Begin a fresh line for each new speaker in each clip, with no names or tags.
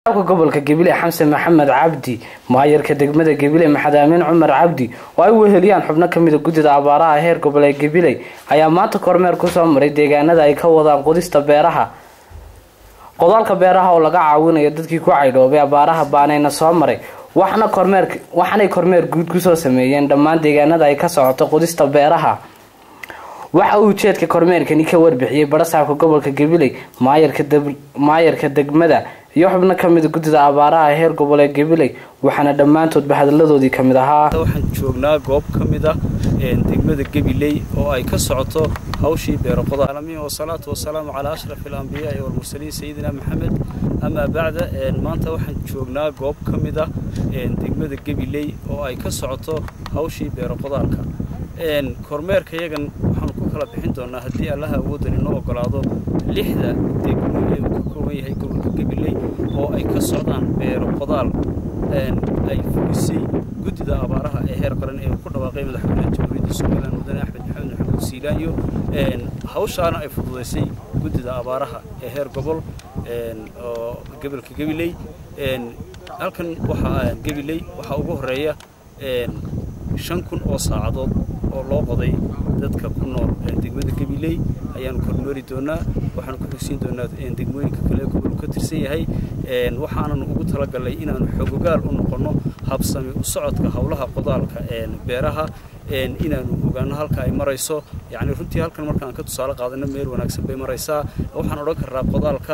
gobolka Gabiley Xamse Maxamed Cabdi maayarka degmada Gabiley Maxamed Cumar Cabdi oo ay weheliyaan xubno kamid ah gudida abaaraha heer gobolka Gabiley ayaa maanta kormeer ku soo maray deegaanada ay ka wadaan qodista beeraha qodalka beeraha oo laga caawinayo dadkii ku caydhoobay abaaraha baanayna soo maray waxaanay kormeer guud ku soo sameeyeen dhammaan deegaanada ay ka socoto qodista beeraha waxa uu jeedka kormeerkani ka warbixiyay barasaabka gobolka Gabiley maayarka degmada iyo xubno kamid gudida abaaraha heer gobolka Gabiley waxaana dhamaantood bahadladoodii kamid ahaa
waxaan joognaa goob kamid ah degmada Gabiley oo ay ka socoto hawshii beero qodaal oo salaatu wasalaam ala ashrafil anbiyaa wal mursaliin sayyidina Maxamed ama bacda maanta waxaan joognaa goob kamid ah degmada Gabiley oo ay ka socoto hawshii beero qodaalka kormeerka yagan waxaan ku kala bixin doonaa hadii Allah awood inoo ogolaado 6 degmo ee ka kooban yahay gobolka Gabiley oo ay ka socdaan beero qodaal ay fulisay gudida abaaraha ee heer qaran ee ku dhawaaqay madaxweynaha Jamhuuriyadda Soomaaliland Mudane Axmed Maxamed Siilaanyo hawshaana ay fududeysay gudida abaaraha ee heer gobol oo gobolka Gabiley halkan waxa Gabiley waxa ugu horeeya 5,000 oo saacadood oo loo qoday dadka ku nool degmada Gabiley ayaan kormeeri doonaa waxaan ku xigsiin doonaa degmooyinka kale gobolka ka tirsan yahay waxaan ugu talagalay inaan xogogaal u noqono habsami u socodka hawlaha qodaalka beeraha inaan ogaano halka ay marayso yaani runtii halkan markaan ka tusaale qaadano meel wanaagsan bay maraysaa waxaan oran karaa qodaalka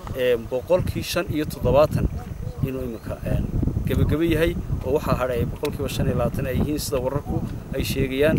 5% inuu imika gabagaba yahay oo waxa haray 5% ay yihiin sida wararku ay sheegayaan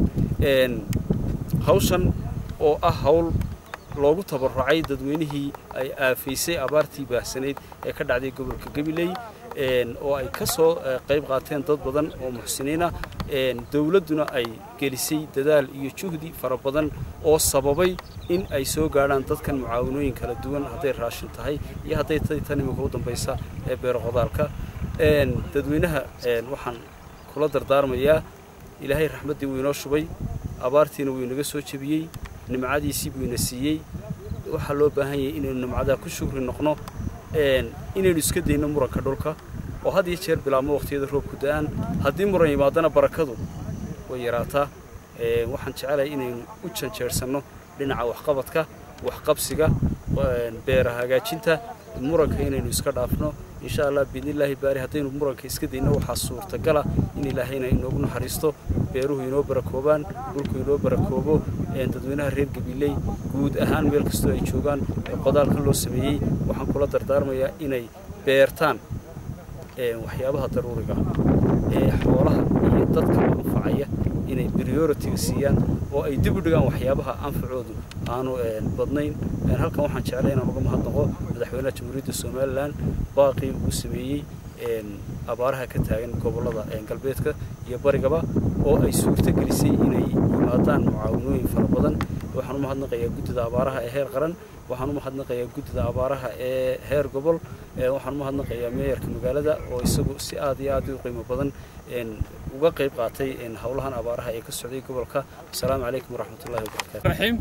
hawshan oo ah hawl loogu tabarucay dadweynihii ay aafaysay abaartii baahsaneed ee ka dhacday gobolka Gabiley oo ay ka soo qayb qaateen dad badan oo muxsiniina dawladuna ay gelisay dadaal iyo juhdi fara badan oo sababay in ay soo gaaraan dadkan mucaawinooyin kala duwan haday raashin tahay iyo haday tan ugu dambaysa ee beero qodaalka dadweynaha waxaan kula dardaarmayaa ilaahay raxmadii uu inoo shubay abaartiina uu inaga soo jabiyay nimcadiisii buu ina siiyay waxa loo baahan yahay inaynu nimcada ku shukri noqno inaynu iska deeyno muranka dhulka oo had iyo jeer bilaamo waqtiyada roobku da'an hadii muran yimaadana barakadu way yaraataa waxaan jecelahay inaynu u janjeersano dhinaca waxqabadka waxqabsiga beeraha hagaajinta muranka inaynu iska dhaafno insha Allah biidnillaahi baari hadaynu muranka iska deeyno waxa suurtagal ah in Ilaahayna inoogu naxariisto beeruhu inoo barakoobaan dhulku inoo barakoobo dadweynaha reer Gabiley guud ahaan meel kasta ay joogaan qodaalka loo sameeyay waxaan kula dardaarmayaa inay beertaan waxyaabaha daruuriga xoolaha iyo dadka anfacaya inay priority siiyaan oo ay dib u dhigaan waxyaabaha anfacoodu aanu badnayn halkan waxaan jecelahay inaan uga mahadnaqo madaxweynaha Jamhuuriyadda Soomaaliland baaqi uu sameeyay abaaraha ka taagan gobolada galbeedka iyo barigaba oo ay suurta gelisay inay yimaadaan mucaawinooyin fara badan waxaan u mahadnaqayaa gudida abaaraha ee heer qaran waxaan u mahadnaqayaa gudida abaaraha ee heer gobol waxaan u mahadnaqayaa meeyarka magaalada oo isagu si aad iyo aad u qiimo badan uga qayb qaatay hawlahan abaaraha ee ka socday gobolka assalaamu calaykum waraxmatullaahi wabarakaatuh raxiim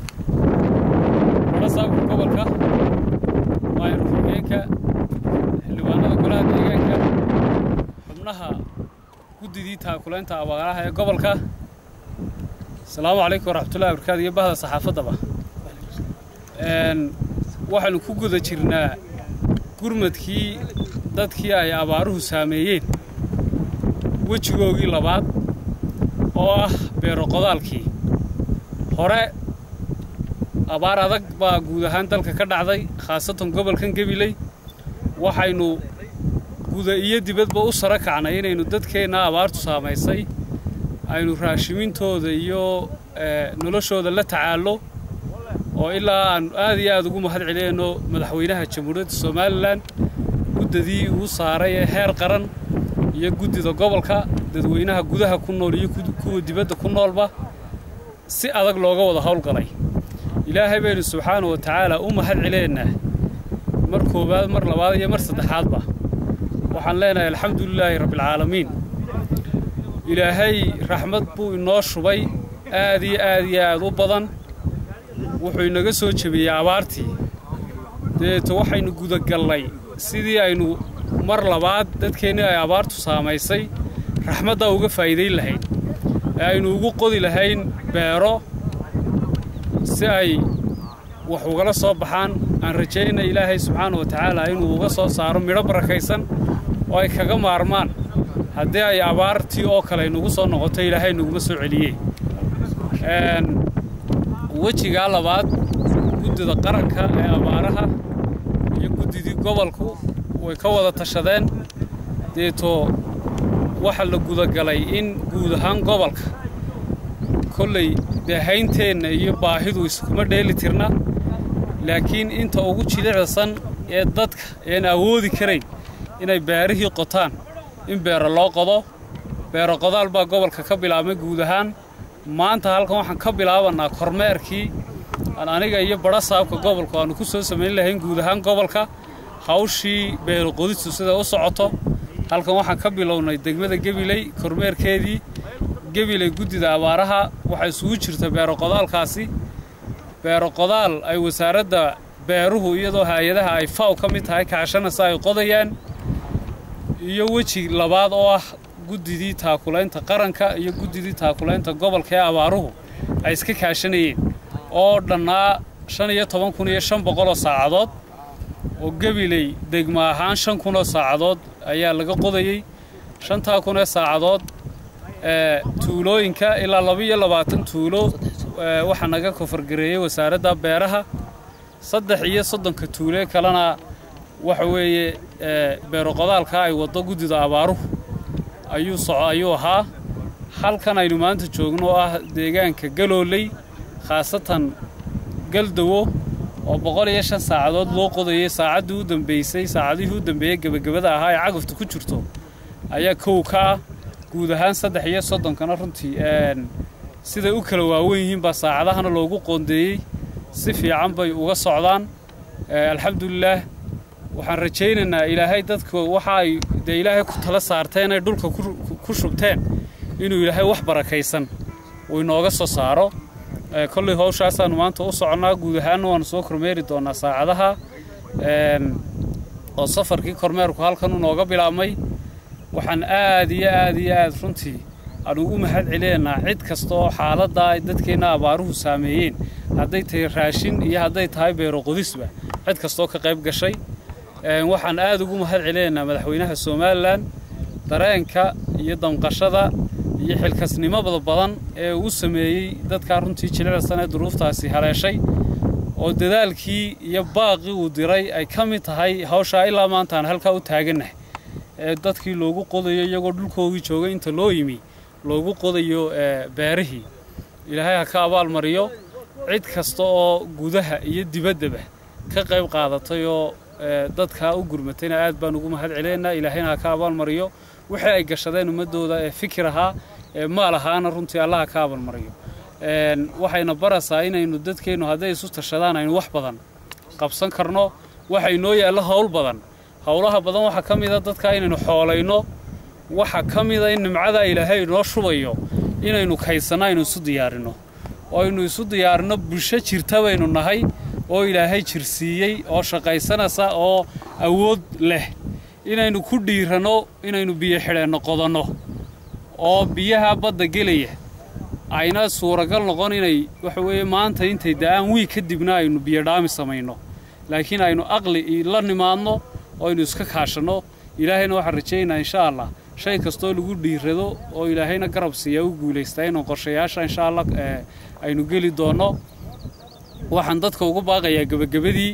barasaabka gobolka maayarka xildhibaanada golaha deegaanka xubnaha gudidii taakulaynta abaaraha ee gobolka assalaamu calaykum waraxmatullaahi wabarakaatuh iyo bahda saxaafadaba waxaanu ku guda jirnaa gurmadkii dadkii ay abaaruhu saameeyeen wejigoogii labaad oo ah beero qodaalkii hore abaar adag baa guud ahaan dalka ka dhacday khaasatan gobolkan Gabiley waxaynu guda iyo dibadba u sara kacnay inaynu dadkeena abaartu saameysay aynu raashimintooda iyo noloshooda la tacaalo oo ilaa aan aad iyo aad ugu mahad celino madaxweynaha Jamhuuriyadda Soomaaliland gudadii uu saaray heer qaran iyo gudida gobolka dadweynaha gudaha ku nool iyo kuwa dibadda ku noolba si adag looga wada hawlgalay ilaahay baynu subxaanahu wa ta'aala u mahad celinaa mar koobaad mar labaad iyo mar saddexaadba waxaan leenahay alxamdulilaahi rabbil caalamiin ilaahay raxmad buu inoo shubay aad iyo aad u badan wuxuu inaga soo jabiyay abaartii deeto waxaynu guda galnay
sidii aynu mar labaad dadkeennii ay abaartu saamaysay raxmadda uga faa'iidayn lahayn ee aynu ugu qodi lahayn beero si ay wax ugala soo baxaan aan rajaynay ilaahay subxaanahu wa tacaala inuu uga soo saaro midho barakaysan oo ay kaga maarmaan haddii ay abaartii oo kale nagu soo noqoto ilaahay naguma soo celiyey wejigaa labaad guddida qaranka ee abaaraha iyo guddidii gobolku way ka wada tashadeen deetoo waxa la gudagalay in guud ahaan gobolka kolley dahaynteenna iyo baahidu iskuma dheeli tirna laakiin inta ugu jilicsan ee dadka aan awoodi karayn inay beerihii qotaan in beero loo qodo beero qodaal baa gobolka ka bilaabmay guud ahaan maanta halkan waxaan ka bilaabanaa kormeerkii aan aniga iyo barasaabka gobolku aanu ku soo samayn lahayn guud ahaan gobolka hawshii beero qodistu sida u socoto halkan waxaan ka bilownay degmada Gabiley kormeerkeedii Gabiley guddida abaaraha waxa isugu jirta beero qodaalkaasi beero qodaal ay wasaaradda beeruhu iyadoo hay'adaha ay FAO ka mid tahay kaashanaysa ay qodayaan iyo weji labaad oo ah guddidii taakulaynta qaranka iyo guddidii taakulaynta gobolka ee abaaruhu ay iska kaashanayeen oo dhannaa 15,500 saacadood oo Gabiley degmo ahaan 5,000 saacadood ayaa laga qodayay 5,000 saacadood tuulooyinka ilaa 22 tuulo waxa naga kofargareeyay wasaaradda beeraha 33 tuulo kalena waxa weeye beero qodaalka ay wado guddida abaaruhu ayuu ahaa halkan aynu maanta joogno oo ah deegaanka Galooley khaasatan Galdawo oo 105 saacadood loo qodayay saacadii u dambeeyay gabagabada ahaa ee cagafta ku jirto ayaa kow ka guud ahaan 33 kana runtii sida u kala waaweyn yihiin ba saacadahana loogu qoondeeyay si fiican bay uga socdaan alxamdulillah waxaan rajaynaynaa ilaahay dadku waxa ay ilaahay ku tala saarteen ay dhulka ku shubteen inuu ilaahay wax barakaysan oo inooga soo saaro kulli hawshaas aan maanta u soconaa guud ahaan waan soo kormeeri doonaa saacadaha oo safarkii kormeerku halkan inooga bilaabmay waxaan aad runtii aan ugu mahad celinaynaa cid kasta oo xaaladda ay dadkeena abaaruhu saameeyeen hadday tahay raashin iyo hadday tahay beero qodisba cid kasta oo ka qayb gashay waxaan aad ugu mahad celinaynaa madaxweynaha Soomaaliland dareenka iyo damqashada iyo xilkasnimada badan ee uu sameeyay dadka runtii jilicsan ee duruuftaasi haleeshay oo dadaalkii iyo baaqii uu diray ay ka mid tahay hawsha ilaa maanta aan halka u taaganahay dadkii loogu qodayo iyagoo dhulkoodii joogay inta loo yimi loogu qodayo beerihii ilaahay ha ka abaal mariyo cid kasta oo gudaha iyo dibaddaba ka qayb qaadatay oo dadka u gurmatayna aad baan ugu mahad celinaynaa ilaahayna ha ka abaal mariyo wixii ay gashadeen ummadooda ee fikir ahaa ee maal ahaana runtii Allah ha ka abaal mariyo waxayna barasaa inaynu dadkeenu hadday isu tashadaan aynu wax badan qabsan karno waxay noo yaala hawl badan hawlaha badan waxa ka mid ah dadka inaynu xoolayno waxa ka mid ah in nimcada ilaahay noo shubayo inaynu kaysano aynu isu diyaarino oo aynu isu diyaarino bulsho jirta baynu nahay oo ilaahay jirsiiyay oo shaqaysanaysa oo awood leh inaynu ku dhiirano inaynu biyo xidheeno qodanno oo biyaha badda gelaya ayna suuragal noqon inay waxa weeye maanta intay da'aan wiig kadibna aynu biyo dhaami samayno laakiin aynu aqli la nimaadno oo aynu iska kaashano ilaahayna waxaan rajaynayaa insha Allah shay kasto lagu dhiirado oo ilaahayna garab siiya u guuleystay inuu qorshayaasha insha Allah aynu geli doono waxaan dadka ugu baaqayaa gabagabadii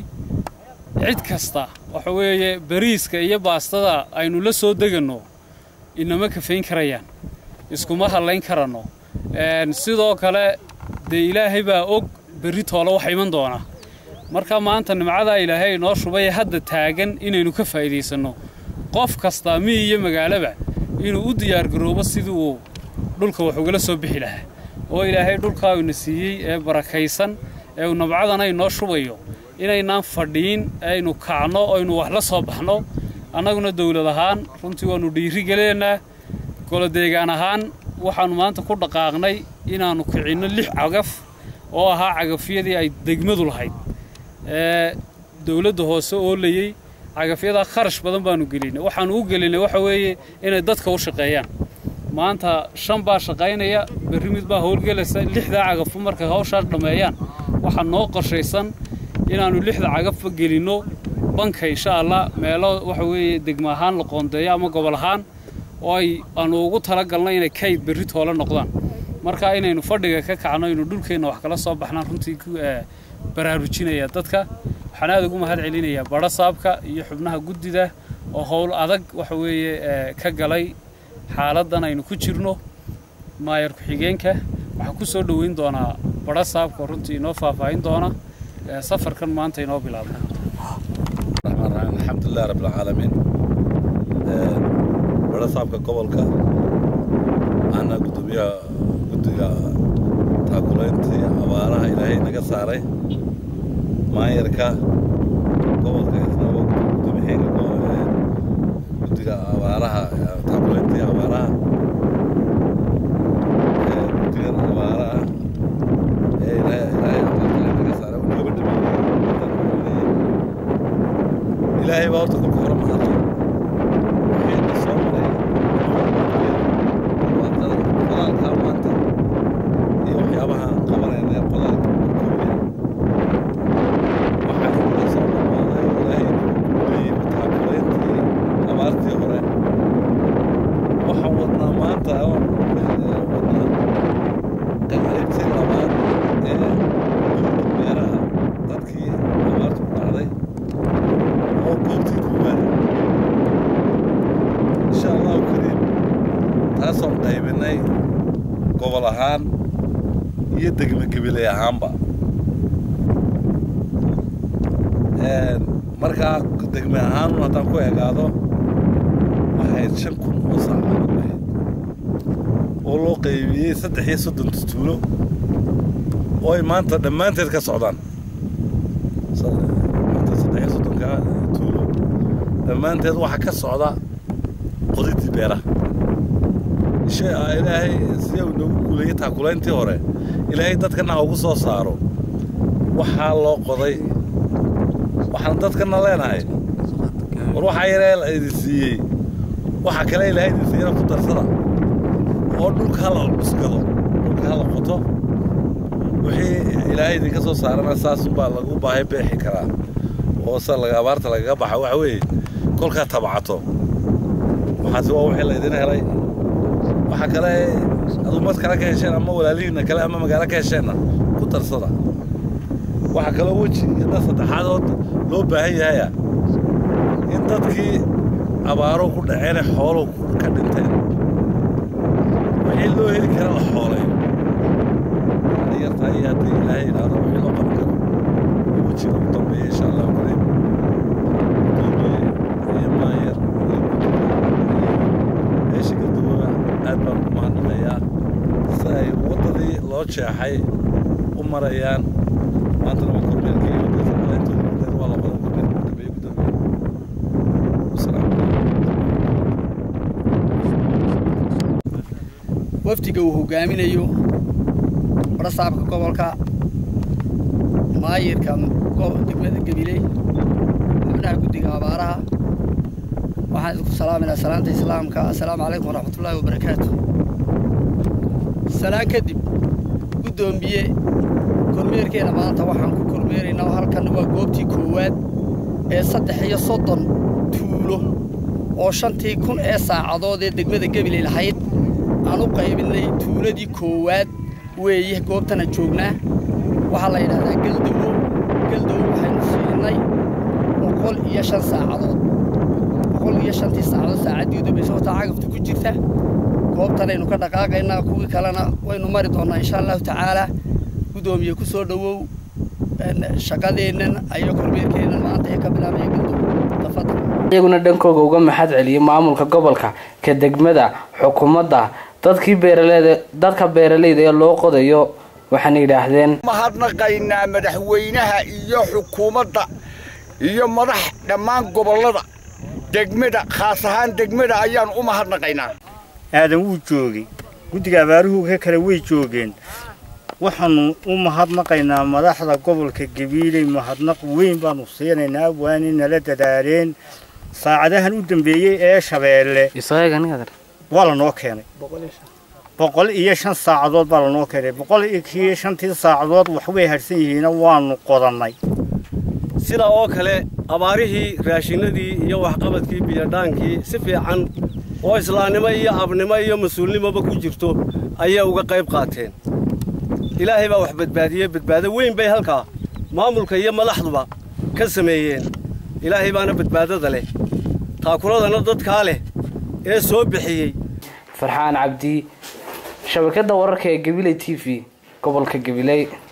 cid kasta waxa weeye bariiska iyo baastada aynu la soo degano inama kafayn karayaan iskuma halayn karano sidoo kale ilaahay baa og bari toolo wax iman doona marka maanta nimcada ilaahay noo shubay hadda taagan inaynu ka faa'iideysano qof kasta iyo magaalaba inuu u diyaar garoobo sidii uu dhulka wax uga soo bixi lahaa oo ilaahay dhulka uu siiyay ee barakaysan ee uu nabcadan ay noo shubayo inaynaan fadhiin aynu kacno oo aynu wax la soo baxno annaguna dawlad ahaan runtii waanu dhiiri galeynaa golo deegaan ahaan waxaanu maanta ku dhaqaaqnay inaanu kicino 6 cagaf oo ahaa cagafyadii ay degmadu lahayd dawladda hoose oo leeyay cagafyada kharash badan baanu gelinay waxaan u gelinay waxa weeye inay dadka u shaqeeyaan maanta 5 baa shaqaynaya berri mid baa howlgelaysa 6 cagaf marka hawshaas dhameeyaan waxaan noo qorshaysan inaanu 6 cagaf gelino banka insha Allah meelo waxa weeye degmo ahaan la qoondeeyo ama gobol ahaan oo ay aanu ugu talagalnay inay kayd berri toola noqdaan marka inaynu fadhiga ka kacno inuu dhulkeena wax kala soo baxnaan runtii baraarujinaya dadka waxaan aad ugu mahad celinayaa baro saabka iyo xubnaha guddida oo hawl adag waxa weeye ka galay xaaladdan aynu ku jirno maayar ku xigeenka waxa ku soo dhaweyn doona baro saabka runtii inoo faahfaahin doona safarkan maanta inoo bilaabay
alxamdulillaah rabbil caalamiin baro saabka gobolka ana guddiga taakulayntii abaaraha ilaahay naga saaray maayarka gobolka isna guddiga abaaraha taakulayntii abaaraha guddiga abaaraha ilaahay naga saaray nooga dhameeyay ilaahay baa horta kolka hore mahadsan wixii soo maray qodaalka maanta iyo waxyaabaha qabanayna qodaalka taasoo qaybinay gobol ahaan iyo degmo gabiley ahaanba markaa degmo ahaan haddaan ku egaado waxay 5,000 oo saacadood ahayd oo loo qaybiyey 3 tuulo oo ay maanta dhammaanteed ka socdaan 3 tuulo dhammaanteed waxa ka socda qodidii beeraha ilaahay sidee uu nagu guuleeyay taakulayntii hore ilaahay dadkana ugu soo saaro waxaa loo qoday waxaan dadkana leenahay war waxa yaree la idin siiyey waxa kale ilaahay idin siiyay ku darsada oo dhulka la cusgado dhulka la qoto wixii ilaahay idinka soo saarana saas baa lagu baahay beexi karaa oo laga abaarta laga baxa waxa weeye kolka tabcato waxaas waa wixii la idin helay waxa kale adu mad kala ka hesheen ama walaalihiina kale ama magaalo ka hesheen ku darsada waxa kale waji iyo saddexaad loo baahan yahay in dadkii abaaro ku dhaceen xoolo ka dhinteen wixii loo heli kara la xoolay yartaa iyo haddii ilaahay ilaado wixii loo qaban karo waji ugu dambeeya insha Allah kareem iyo maayar aad baan ku mahadnaqayaa si ay waddadii loo jeexay u marayaan maanta lama kormeerkii iyo dadka waa la wada kormeerkii ku dambeeyay
waftiga uu hogaaminayo baro saabka gobolka maayirka degmada gabiley xubnaha guddiga abaaraha waxaan isku salaaminaa salaanta islaamka assalaamu calaykum waraxmatullaahi wabarakaatu salaan kadib guddoomiye kormeerkeena maanta waxaan ku kormeeraynaa halkan waa goobtii koowaad ee 330 tuulo oo 5,000 ee saacadood ee degmada gabiley lahayd aan u qaybinay tuuladii koowaad weeye goobtana joognaa waxaa la yidhaahdaa galdow waxaynu siinay 105 saacadood 105 saacadood saacadii dambaysa oo cagaftu ku jirta goobtanaynu ka dhaqaaqaynaa kuwii kalena waynu mari doonaa insha Allah tacaala guddoomiye ku soo dhawow shaqadeennan ayo kormeerkeennan maanta ee ka bilaabay galdow tafadal
iyaguna dhankooga uga mahad celiyay maamulka gobolka ka degmada xukuumadda dadka beeraleyda ee loo qodayo waxaan yiraahdeen
mahadnaqaynaa madaxweynaha iyo xukuumadda iyo madax dhammaan gobolada degmada khaas ahaan degmada ayaan u mahadnaqaynaa
aadan wuu joogay guddiga abaaruhu ka kale way joogeen waxaanu u mahadnaqaynaa madaxda gobolka Gabiley mahadnaq weyn baanu siinaynaa waana nala dadaaleen saacadahan u dambeeyay ee Shabeelle waa la noo keenay 105 saacadood baa la noo keenay 105 saacadood wax way harsan yihiin waanu qodanay
sida oo kale abaarihii raashinadii iyo waxqabadkii biyadaankii si fiican oo islaamnimo iyo abnimo iyo mas'uulnimoba ku jirto ayay uga qayb qaateen ilaahay baa wax badbaadiyay badbaado weyn bay halka maamulka iyo madaxduba ka sameeyeen ilaahay baana badbaadada leh taakuladana dadka leh ee soo bixiyay
Farxaan Cabdi shabakada wararka ee Gabiley TV gobolka Gabiley